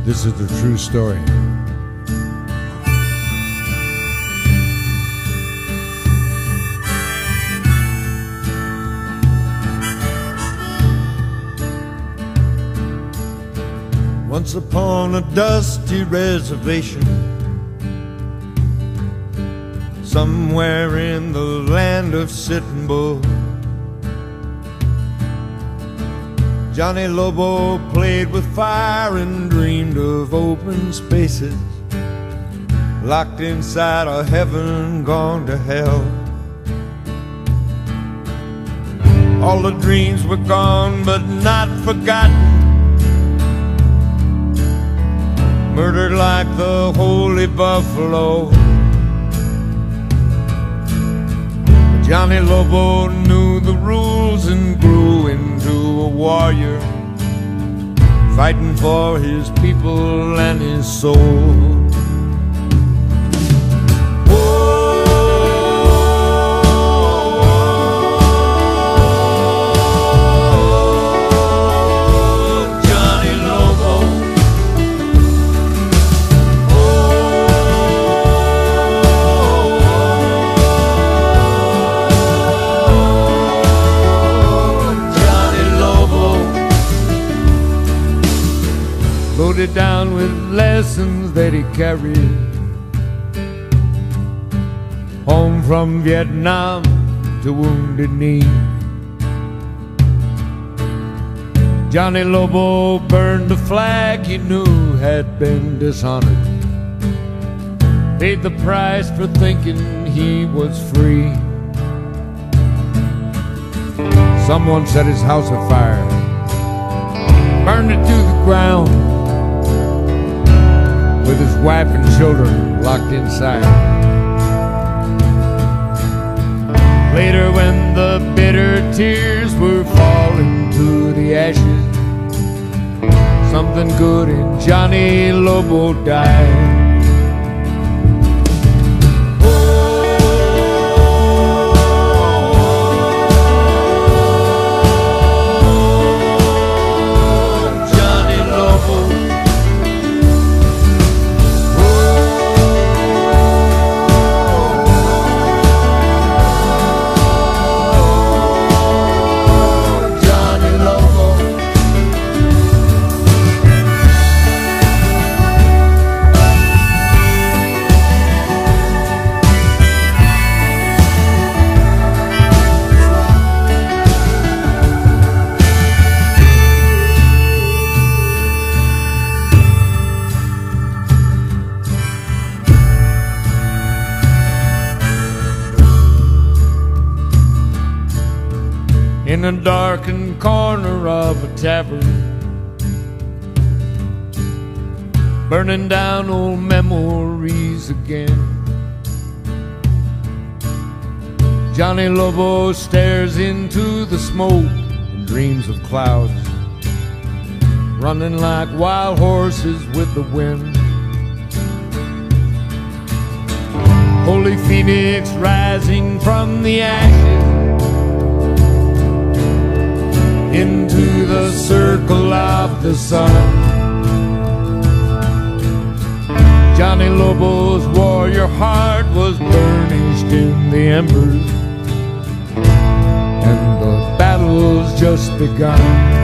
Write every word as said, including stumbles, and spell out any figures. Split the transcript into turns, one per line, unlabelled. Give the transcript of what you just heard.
This is the true story. Once upon a dusty reservation, somewhere in the land of Sitting Bull, Johnny Lobo played with fire and dreamed of open spaces, locked inside a heaven gone to hell. All the dreams were gone but not forgotten, murdered like the holy buffalo. Johnny Lobo knew the rules and grew into a warrior, fighting for his people and his soul. Loaded down with lessons that he carried home from Vietnam to Wounded Knee. Johnny Lobo burned the flag he knew had been dishonored, paid the price for thinking he was free. Someone set his house afire, burned it to the ground, with his wife and children locked inside. Later, when the bitter tears were falling to the ashes, something good in Johnny Lobo died. In a darkened corner of a tavern, burning down old memories again, Johnny Lobo stares into the smoke and dreams of clouds running like wild horses with the wind. Holy Phoenix rising from the ashes into the circle of the sun. Johnny Lobo's warrior heart was burnished in the embers, and the battle's just begun.